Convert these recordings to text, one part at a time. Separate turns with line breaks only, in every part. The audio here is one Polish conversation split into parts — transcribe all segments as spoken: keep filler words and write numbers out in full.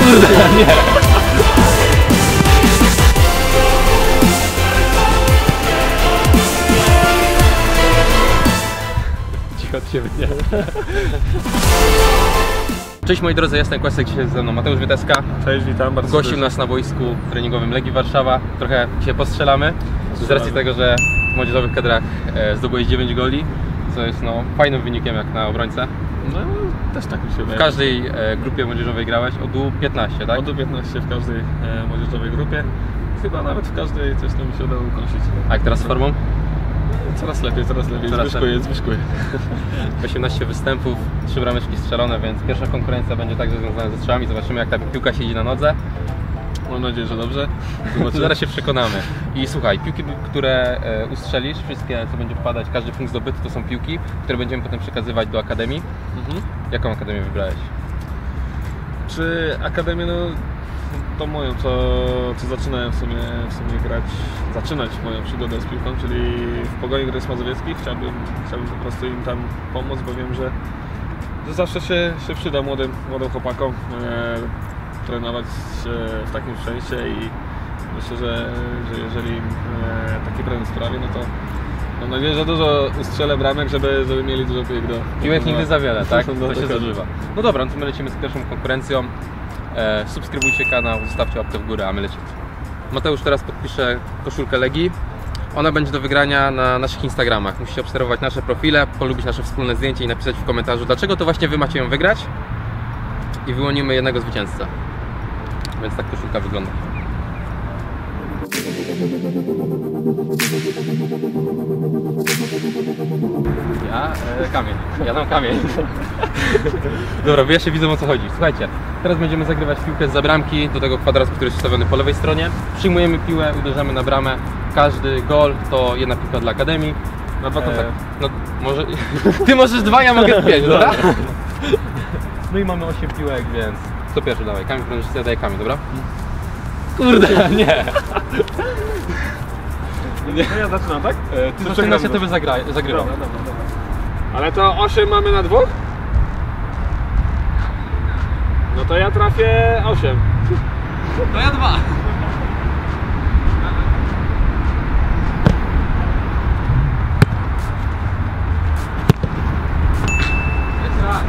Kurde, nie! Cicho od siebie, nie? Cześć moi drodzy, jestem Kłesek, dzisiaj jest ze mną Mateusz Wieteska.
Cześć, witam bardzo.
Gościł nas na boisku treningowym Legii Warszawa. Trochę się postrzelamy, z racji tego, że w młodzieżowych kadrach zdobyłeś dziewięć goli, co jest no, fajnym wynikiem jak na obrońcę.
No, też tak mi się wydaje.
W każdej grupie młodzieżowej grałeś od U piętnaście, tak?
Od U piętnaście w każdej młodzieżowej grupie. Chyba nawet w każdej coś tam mi się udało ukąsić.
A jak teraz z formą?
Coraz lepiej, coraz lepiej.
Coraz
zwyżkuję,
lepiej.
zwyżkuję.
osiemnaście występów, trzy brameczki strzelone, więc pierwsza konkurencja będzie także związana ze strzałami. Zobaczymy, jak ta piłka siedzi na nodze.
Mam nadzieję, że dobrze.
Zaraz się przekonamy. I słuchaj, piłki, które ustrzelisz, wszystkie co będzie wpadać, każdy punkt zdobyty to są piłki, które będziemy potem przekazywać do Akademii. Mhm. Jaką Akademię wybrałeś?
Czy Akademię, no to moją, co, co zaczynałem w sumie, w sumie grać, zaczynać moją przygodę z piłką, czyli w Pogoni Gryz Mazowieckich. Chciałbym, chciałbym po prostu im tam pomóc, bo wiem, że, że zawsze się, się przyda młodym, młodym chłopakom e, trenować w takim szczęście i myślę, że, że jeżeli im e, taki trening sprawi, no to mam nadzieję, że dużo ustrzelę bramek, żeby, żeby mieli dużo piłek do...
Piłek nigdy za wiele, tak?
No,
to się zużywa. No dobra, no to my lecimy z pierwszą konkurencją. E, subskrybujcie kanał, zostawcie łapkę w górę, a my lecimy. Mateusz teraz podpisze koszulkę Legii. Ona będzie do wygrania na naszych Instagramach. Musicie obserwować nasze profile, polubić nasze wspólne zdjęcie i napisać w komentarzu, dlaczego to właśnie wy macie ją wygrać. I wyłonimy jednego zwycięzcę. Więc tak koszulka wygląda. Ja? E, kamień. Ja dam kamień. Dobra, wy jeszcze widzą, o co chodzi. Słuchajcie, teraz będziemy zagrywać piłkę z bramki do tego kwadratu, który jest ustawiony po lewej stronie. Przyjmujemy piłę, uderzamy na bramę. Każdy gol to jedna piłka dla Akademii.
Na dwa kontakty.
E, no może... Ty możesz dwa, ja mogę pięć, dobra? No i mamy osiem piłek, więc... Kto pierwszy dawaj? Kamień, ja daję kamień, dobra? Kurde, nie!
No ja zaczynam, tak?
E, ty zaczynasz, ja tobie zagrywam.
Dobra, dobra, dobra. Ale to osiem mamy na dwóch? No to ja trafię osiem.
To ja dwa. Jest raz.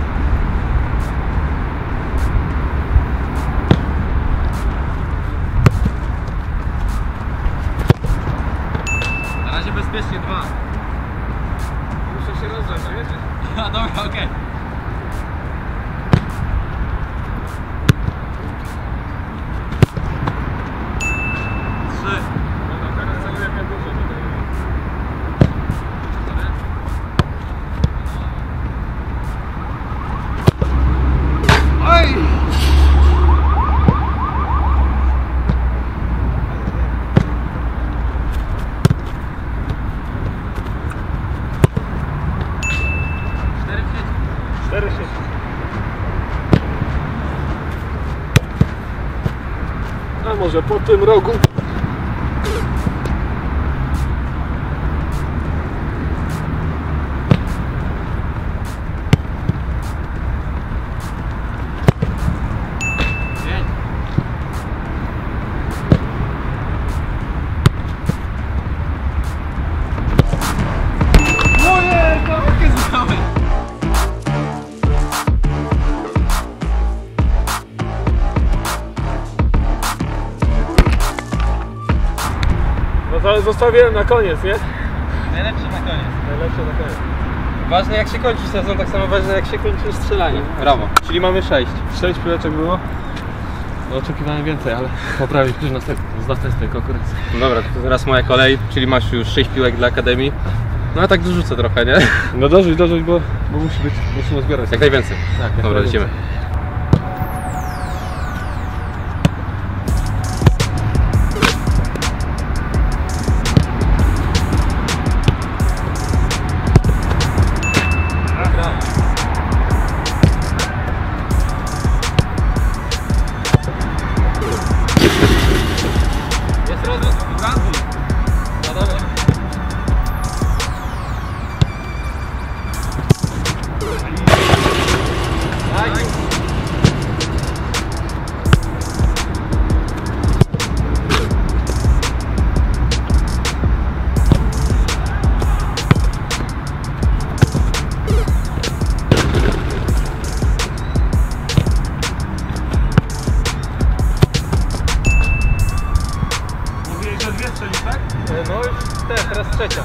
Na razie bezpiecznie dwa.
Muszę się rozgrzać, a wiecie?
A dobra, okej. Okay. Trzy.
No teraz celuję dużo tutaj.
Oj!
cztery sześć. A może po tym rogu?
Moje! Kawałkę znałem!
No to zostawiłem na koniec, nie?
Najlepszy na koniec.
Najlepsze na koniec.
Ważne jak się kończy sezon, tak samo ważne jak się kończy strzelanie. Brawo. Czyli mamy sześć.
Sześć piłeczek było. No oczekiwałem więcej, ale poprawić już następny, z następnej konkurencji.
No dobra, to teraz moja kolej, czyli masz już sześć piłek dla Akademii. No a tak dorzucę trochę, nie?
No dorzuć, dorzuć, bo, bo musi być, musimy zbierać.
Jak najwięcej.
Tak, jak
dobra,
najwięcej.
lecimy. Jest rozwój, Francji. No dobra. Tak.
strzelić, tak?
No już te, teraz trzecia.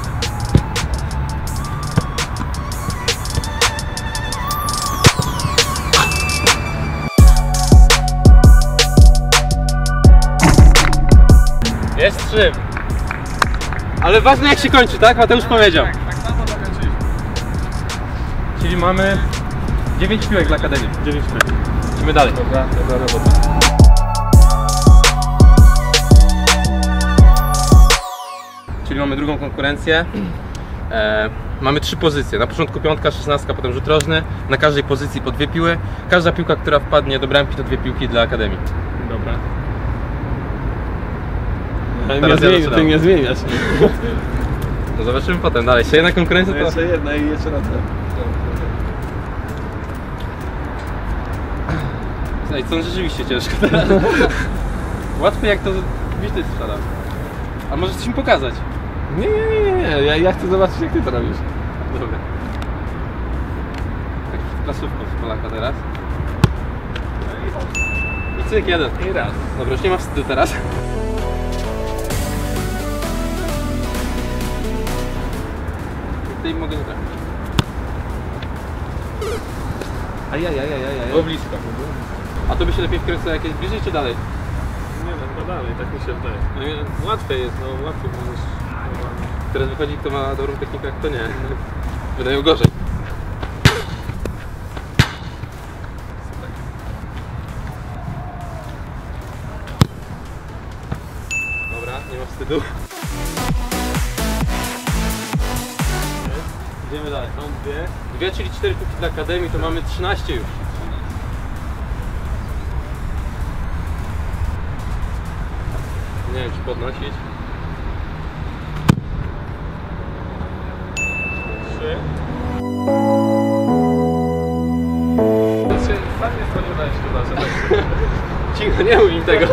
Jest trzy. Ale ważne jak się kończy, tak? Mateusz powiedział.
Tak, tak samo zakończyliśmy.
Czyli mamy dziewięć piłek dla Akademii.
dziewięć piłek.
Idziemy dalej.
Dobra, dobra robota.
Czyli mamy drugą konkurencję. E, mamy trzy pozycje. Na początku piątka, szesnastka, potem rzut rożny. Na każdej pozycji po dwie piły. Każda piłka, która wpadnie do bramki, to dwie piłki dla Akademii.
Dobra.
Teraz
nie
ja
zmieni,
zaczynam.
ty nie zmieniasz.
No zobaczymy potem dalej. Jeszcze jedna konkurencja to...
Jeszcze jedna i jeszcze raz.
Ej, co rzeczywiście ciężko teraz. Łatwiej jak to widzę strzelam. A może coś mi pokazać?
Nie, nie, nie, nie, nie. Ja, ja chcę zobaczyć jak ty to robisz.
Dobra. Tak przed klasówką z Polaka teraz. I cyk, jeden.
I raz.
Dobra, już nie ma wstydu teraz. Tutaj mogę nie trafić.
Ajajajajajaj.
Było blisko. A to by się lepiej wkręcało jakieś bliżej czy dalej?
Nie wiem, no dalej, tak mi się wydaje.
No i łatwiej jest, no łatwiej możesz. Teraz wychodzi kto ma dobrą technikę, a kto nie. Wydają gorzej. Dobra, nie ma wstydu. Idziemy dalej.
Są dwie.
Dwie, czyli cztery piłki dla Akademii, to mamy trzynaście już. Nie wiem, czy podnosić.
Trzy. To się sam nie spodziewałeś chyba, że tak.
Cicho, nie mów im tego.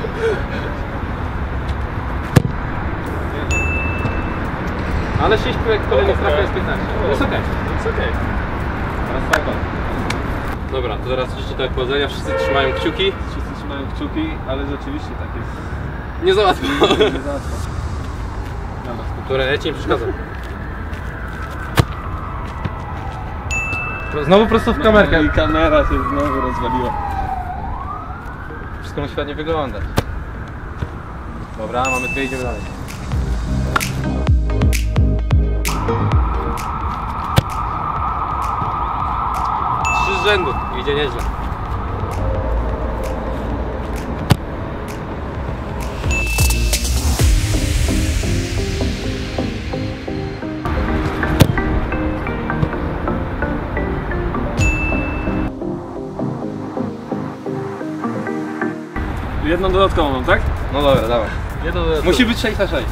Ale sześć piłek kolejnych trafia jest piętnaście. To jest okej.
Jest okej.
Teraz tak. Dobra, to teraz życzę tak powodzenia. Wszyscy trzymają kciuki.
Wszyscy trzymają kciuki, ale rzeczywiście tak jest.
Nie za łatwo.
Nie za łatwo. Dobra,
Dobra, ja ci nie przeszkadzam. Znowu prosto w kamerkę.
I kamera się znowu rozwaliła.
Wszystko musi ładnie wyglądać. Dobra, mamy dwie, idziemy dalej. Trzy z rzędu, idzie nieźle.
Jedną dodatkową mam, tak?
No dobra, dawaj.
Jedną dodatkową.
Musi być sześć na sześć.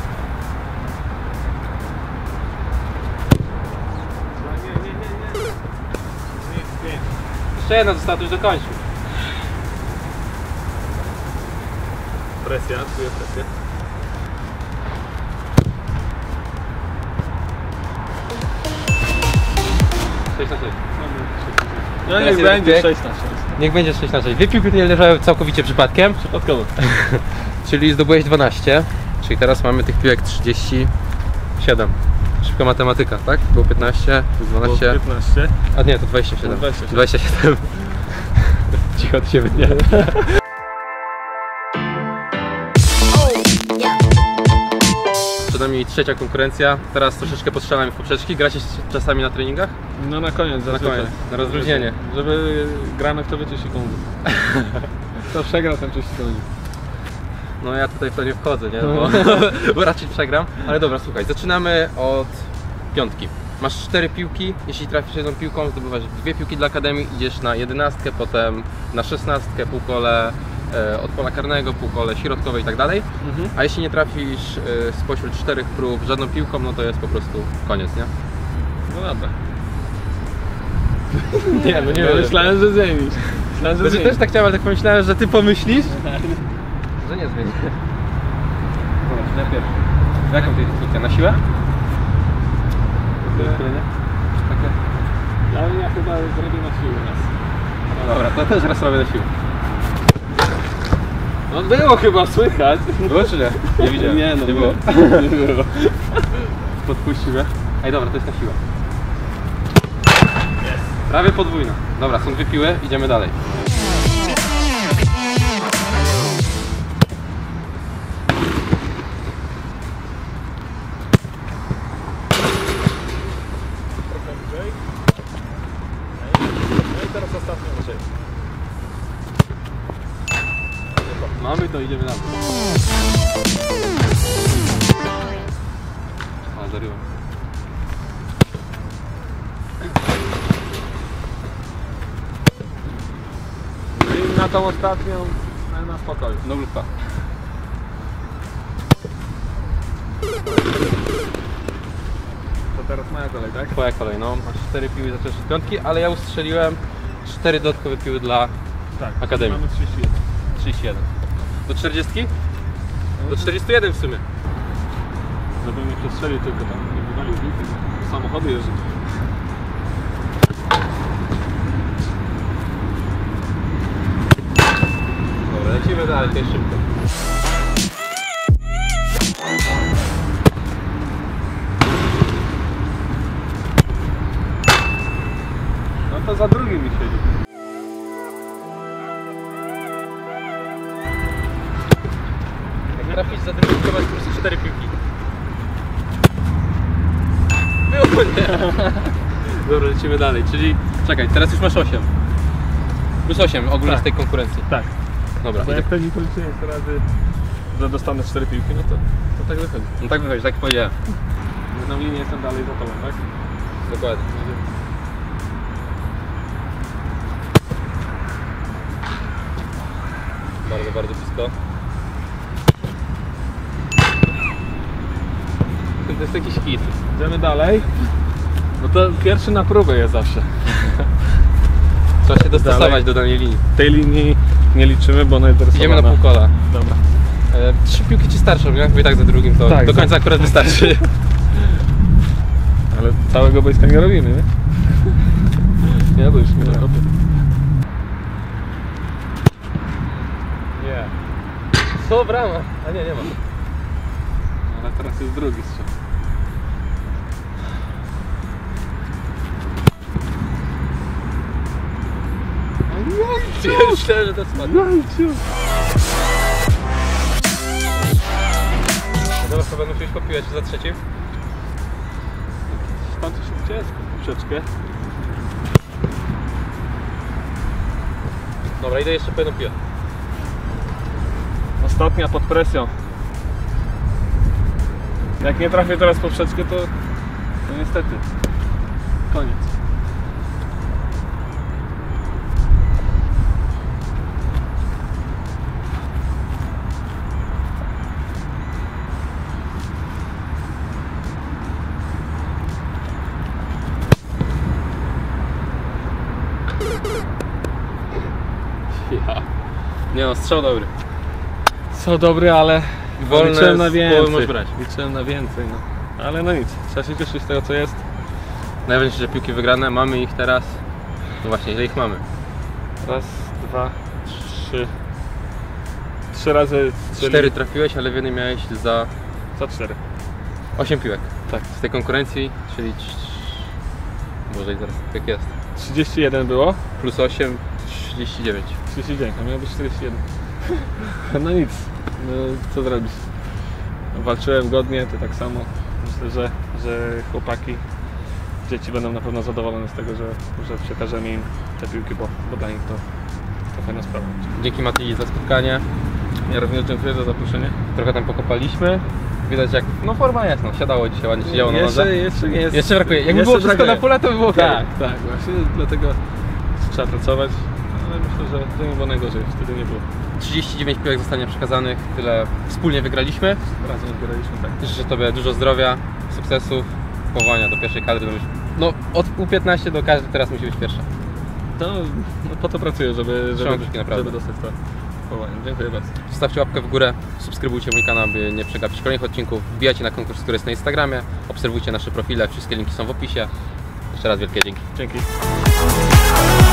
Nie, nie, nie, nie. Nic, pięć.
Jeszcze jedna została, to już dokończył.
Presja, czuję presję.
sześć na sześć.
No
Teraz
niech
jeden
będzie
bieg.
sześć na sześć.
Niech będzie sześć na sześć. Dwie piłki nie leżały całkowicie przypadkiem.
Przypadkowo.
Czyli zdobyłeś dwanaście. Czyli teraz mamy tych piłek trzydzieści siedem. Szybka matematyka, tak? Było piętnaście, dwanaście.
piętnaście.
A nie, to dwadzieścia siedem.
dwadzieścia siedem.
dwadzieścia siedem. Cicho, to się wytnie. Przed nami trzecia konkurencja. Teraz troszeczkę postrzelamy w poprzeczki. Gracie czasami na treningach?
No na koniec,
Na
zazwyczaj.
koniec, na rozluźnienie.
Żeby gramy kto wyczyści komuś. Kto przegra, ten czyści komuś.
No ja tutaj w to nie wchodzę, nie? Bo, bo raczej przegram. Ale dobra, słuchaj, zaczynamy od piątki. Masz cztery piłki, jeśli trafisz jedną piłką, zdobywasz dwie piłki dla Akademii, idziesz na jedenastkę, potem na szesnastkę, półkole e, od pola karnego, półkole środkowe i tak dalej.
Mhm.
A jeśli nie trafisz e, spośród czterech prób żadną piłką, no to jest po prostu koniec, nie?
No dobra.
Nie, no nie
No, myślałem, że zmienisz. Myślałem, że
Znaczy,
zmienisz.
też tak chciałem, ale tak pomyślałem, że ty pomyślisz, że nie zmieni. Dobra, najpierw. Jaką ty instrukcję? Na siłę? Takie?
Ja, ja chyba zrobię na siłę raz.
No dobra, to też raz robię na siłę.
No było chyba słychać.
Było czy nie? Nie widziałem.
Nie, no
nie było.
Nie było.
Podpuścił mnie. Ej, dobra, to jest na siłę. Prawie podwójna. Dobra, są dwie piły, idziemy dalej.
No i teraz ostatnio dzisiaj.
Mamy to, idziemy dalej. A, zaryłem.
I na tą ostatnią na spokoju.
No lupa.
To teraz moja kolej, tak?
Twoja kolej, no. Masz cztery piły za cztery piątki, ale ja ustrzeliłem cztery dodatkowe piły dla
Tak.
Akademii.
Mamy trzydzieści jeden.
trzydzieści jeden. Do czterdziestu? Do czterdziestu jeden w sumie.
Żeby mnie przestrzelił tylko tam, nie wywalił wilki, samochody jeżdżą.
Dobra, lecimy dalej, to jest szybko.
No to za drugim mi siedzi.
Jak trafić za drugim, to masz po prostu cztery piłki. Było nie. Dobra, lecimy dalej, czyli czekaj, teraz już masz osiem. Plus osiem ogólnie
Tak.
z tej konkurencji.
Tak.
Dobra,
Bo
idę.
jak to mi policzyłem cztery razy, że dostanę cztery piłki, no to, to tak wychodzi.
No tak wychodzi, tak jak powiedziałem.
Jedną linię jestem dalej za tobą, tak?
Dokładnie. Bardzo, bardzo blisko. To jest jakiś hit.
Idziemy dalej. No to pierwszy na próbę jest zawsze.
Trzeba się dostosować
Dalej.
do danej linii.
Tej linii nie liczymy, bo ona jest dorysowana.
Idziemy na półkola.
Dobra.
E, trzy piłki ci starszą, nie? Bo i tak za drugim to
Tak,
do końca akurat wystarczy.
Ale całego boiska nie robimy, nie? Nie, to już nie robię.
Nie. Co brama? A nie, nie ma.
Ale teraz jest drugi strzał.
Myślałem, że to spadnie. Dobra, to będę musiał popiłać za trzecim.
Tam coś się uciekło, troszeczkę.
Dobra, idę jeszcze po jedną piłę.
Ostatnia pod presją. Jak nie trafię teraz poprzeczkę, to, to niestety koniec.
Ja. Nie no, strzał dobry.
Co dobry, ale
Wolne
liczyłem na
z połowy
więcej.
możesz brać.
Liczyłem na więcej, no. Ale no nic, trzeba się cieszyć z tego, co jest.
Najważniejsze, że piłki wygrane, mamy ich teraz. No właśnie, ile ich mamy?
Raz, dwa, trzy. Trzy razy strzeli-
Cztery trafiłeś, ale w jednej miałeś za
za cztery.
osiem piłek.
Tak.
Z tej konkurencji, czyli... Boże, i zaraz jak jest.
trzydzieści jeden było.
Plus osiem, trzydzieści dziewięć.
trzydzieści dziewięć, a miało być czterdzieści jeden. No nic, no, co zrobić? Walczyłem godnie, ty tak samo. Myślę, że, że chłopaki, dzieci będą na pewno zadowolone z tego, że, że przekażemy im te piłki, bo, bo dla nich to, to fajna sprawa.
Dzięki Matyi za spotkanie.
Ja również dziękuję za zaproszenie.
Trochę tam pokopaliśmy. Widać jak, no forma jest, no siadało dzisiaj, ładnie siedziało na nodze.
jeszcze, jeszcze nie jest.
Jeszcze brakuje. Jakby
jeszcze
było wszystko
brakuje.
na pole, to by było okej.
Tak, tak, właśnie dlatego trzeba pracować. Ale myślę, że to nie było najgorzej, wtedy nie było.
trzydzieści dziewięć piłek zostanie przekazanych, tyle wspólnie wygraliśmy.
Razem zbieraliśmy, tak.
Życzę Tobie dużo zdrowia, sukcesów, powołania do pierwszej kadry. Do no od U piętnaście do każdy teraz musi być pierwsza.
To no, po to pracuję, żeby,
Trzymam
żeby,
kciuki, naprawdę.
żeby dostać to powołanie. Dziękuję bardzo.
Zostawcie łapkę w górę, subskrybujcie mój kanał, by nie przegapić kolejnych odcinków. Wbijajcie na konkurs, który jest na Instagramie. Obserwujcie nasze profile, wszystkie linki są w opisie. Jeszcze raz wielkie dzięki.
Dzięki.